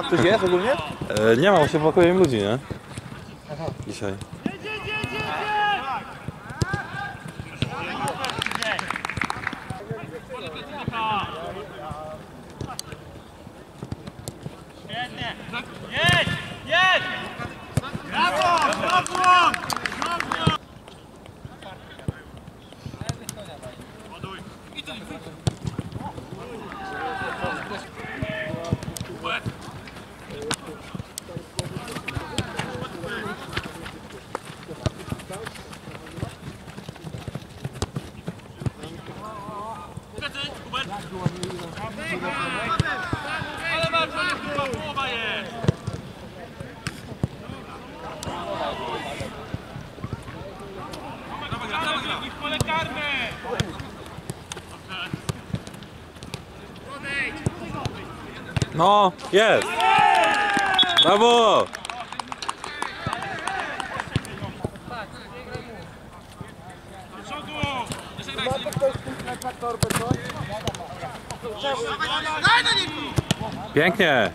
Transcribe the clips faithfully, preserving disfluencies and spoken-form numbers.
Ktoś jest ogólnie? E, nie ma, się brakuje im ludzi, nie? Aha. Dzisiaj. Jedź! Jedź! Brawo! Brawo! Ale masz, to nie była połowa jest! Dawaj, dawaj, dawaj, ich pole karne! No, jest! Brawo! Pięknie!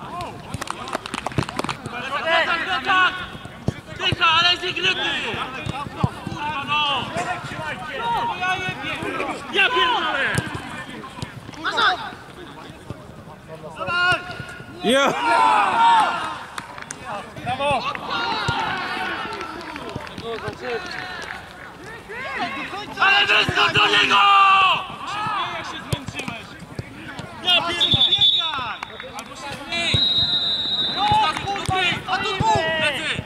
Tycha, ale z grypy! Kurwa no! Ja jebie! Ja pierdolę! Ja! Brawo! Ale wyskocz do niego! Jak się zmęczyłeś! Ja pierdolę! Biegaj! Albo się zmień! No kurwa! A tu dwóch! Lecy!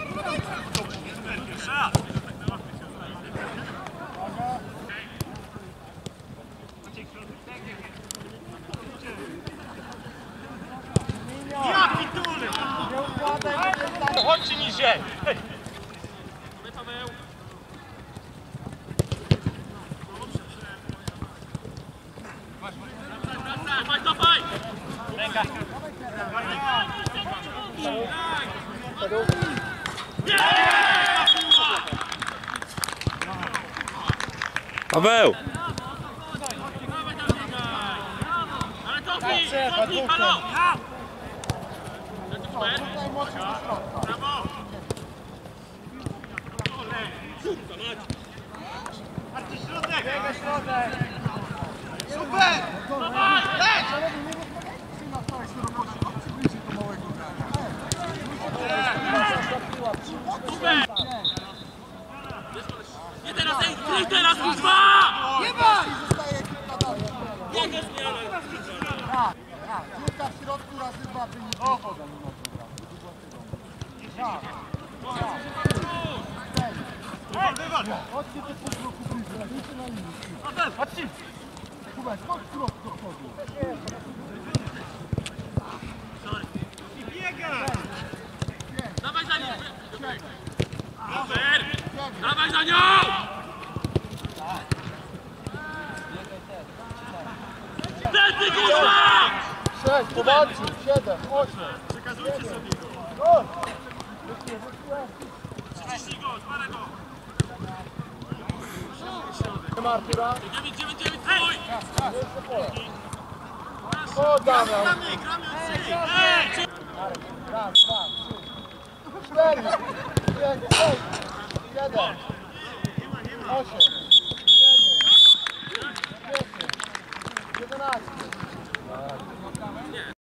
Ja pitule! Chodźcie niżej! Dawaj, dawaj! Ręka! Paweł! Ale cofnij! Cofnij, halo! Brawo! Marcin, środek! Biegaj środek! Super! Dawaj! Leć! Super! Nie teraz, ej, teraz, kurwa! Nie baj! Piłka w środku razy dwa wynik. Chodźcie do pół roku bliżej, idźcie na linii. Chodźcie! Kubek, chodź w środku do przodu. Biegaj! Dawaj za nim! Super! Dawaj za nią! Plecy, kurwa! Sześć, powalczył, siedem, osiem. Przekazujcie sobie go. Chodź! Przyciśnij go, zmarę go! Nie ma Artura? dziewięć dziewięć dziewięć, twój! Jeszcze pole. O, Damian. Gramy, gramy od trzy! Ej! Raz, dwa, trzy, cztery, pięć, sześć, siedem, osiem, dziewięć, dziesięć, jedenaście.